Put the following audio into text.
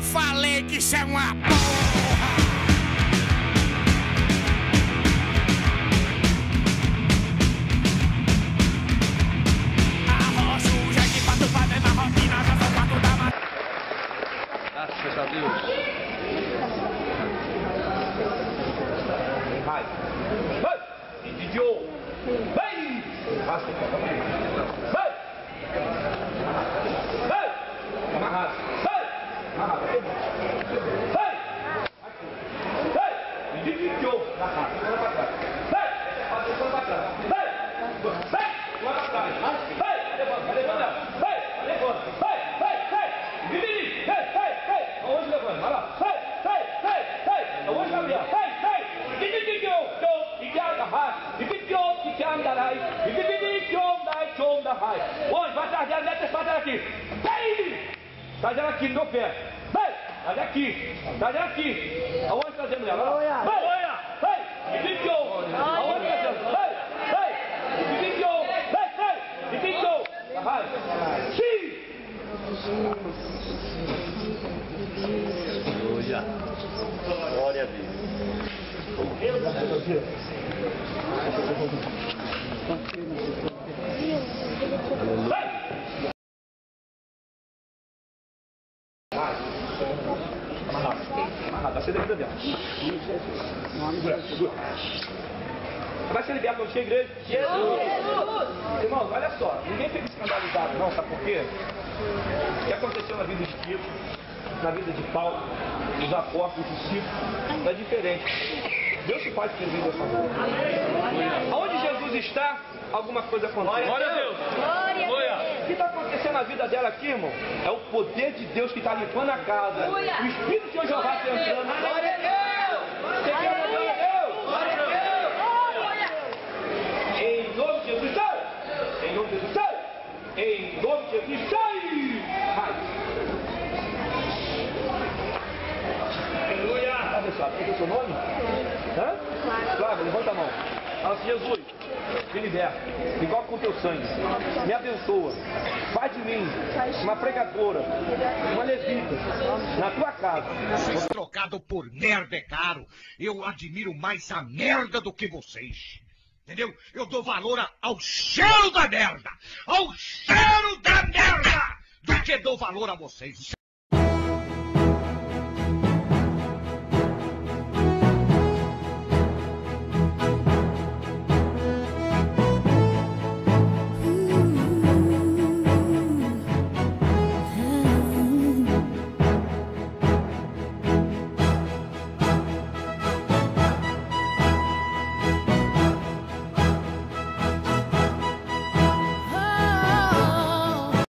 falei que isso é uma porra! Arroz suja de pato pra ver marroquina, já são 4 da manhã. Graças a Deus. Vai! Vai! Idiota! Vai! Vai! Vai! Amarrado! Vai! Amarrado! Vai! Vai! Idiota! Vai pra trás! Vai! Vai pra trás! Vai! Vai! Vai pra trás! Vai! Levanta! Levanta! Vai! Levanta! Vai! Vai! Vai! Vai! Vai! Vai! Aonde levanta? Vai lá! Vai! Vai! Vai! Vai! Aonde, Gabriel? Vai! Vai! Onde? Vai atrás dela, mete as patas aqui. Vai! Traz ela aqui no meu pé. Vai! Traz aqui. Traz ela aqui. Aonde trazendo ela? Vai! Vai! Vai! Aonde trazendo? Vai! Vai! Vai! Vai! Vai! Sim! Aleluia. Glória a Deus. Vai! Amarrado. Vai ser liberto dentro. Vai ser liberto quando chega a igreja. Jesus! Irmãos, olha só. Ninguém fica escandalizado, não. Sabe por quê? O que aconteceu na vida de Tito, na vida de Paulo, dos apóstolos, dos discípulos, é diferente. Deus se faz presente dessa forma. Aonde Jesus está, alguma coisa acontece. Glória a Deus. Glória. O que está acontecendo na vida dela aqui, irmão? É o poder de Deus que está limpando a casa. O Espírito de Jeová está entrando. Glória a Deus! Você quer glória a Deus? Glória a Deus! Em nome de Jesus, sai! Em nome de Jesus, sai! Em nome de Jesus, sai! Aleluia! Está deixado. Qual é o seu nome? Hã? Flávio, levanta a mão. Fala assim, Jesus, me liberta, me coloca com o teu sangue, me abençoa, faz de mim uma pregadora, uma levita, na tua casa. Vocês trocado por merda é caro. Eu admiro mais a merda do que vocês. Entendeu? Eu dou valor ao cheiro da merda, ao cheiro da merda, do que dou valor a vocês.